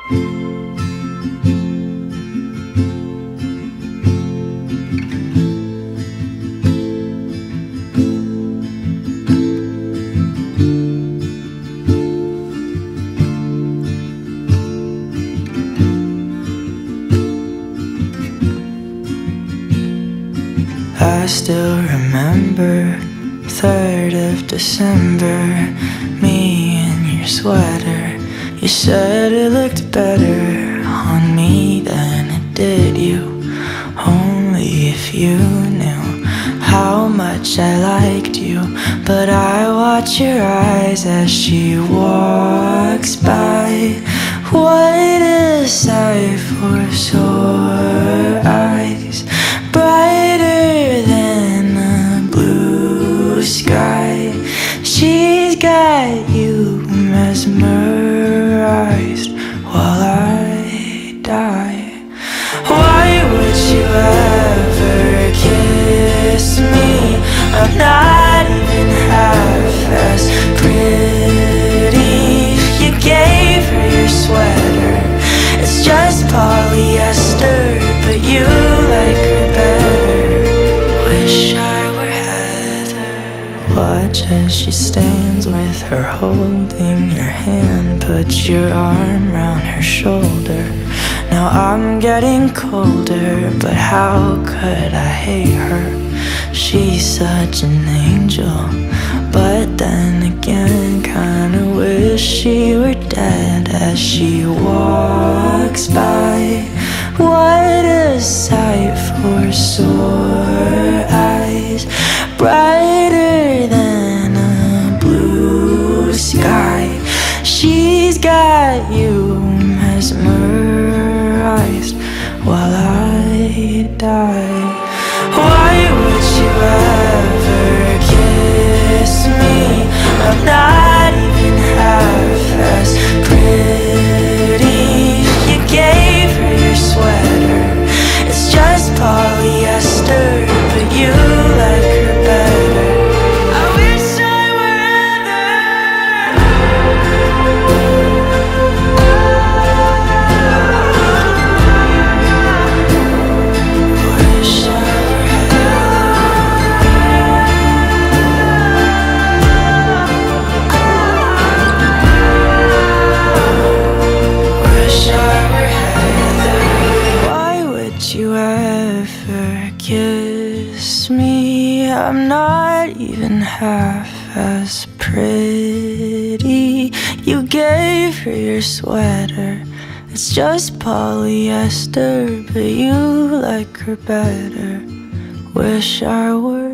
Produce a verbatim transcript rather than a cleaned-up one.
I still remember third of December, me in your sweater. You said it looked better on me than it did you. Only if you knew how much I liked you. But I watch your eyes as she walks by. What a sight for sore eyes, brighter than a blue sky. She's got you mesmerized while I die. Why would you ever kiss me? I'm not even half as pretty. You gave her your sweater, it's just polyester, but you like her better. Wish I were Heather. Watch as she stands with her holding your hand. Put your arm round her shoulder. Now I'm getting colder, but how could I hate her? She's such an angel, but then again kinda wish she were dead as she walks by. What a sight for sore eyes, brighter than a blue sky. She's got you mesmerized while I die. Why would you ever kiss me? I'm not even half as pretty. You gave her your sweater, it's just polyester, but you like her better. I wish I were Heather. Wish I were Wish I were Heather. Why would you ever kiss me? I'm not even half as pretty. You gave her your sweater, it's just polyester, but you like her better. Wish I were